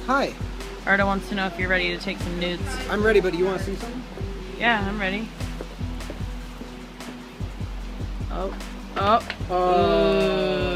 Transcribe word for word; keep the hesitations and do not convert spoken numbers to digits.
Hi. Arda wants to know if you're ready to take some nudes. I'm ready, but do you want to see something? Yeah, I'm ready. Oh. Oh. Uh...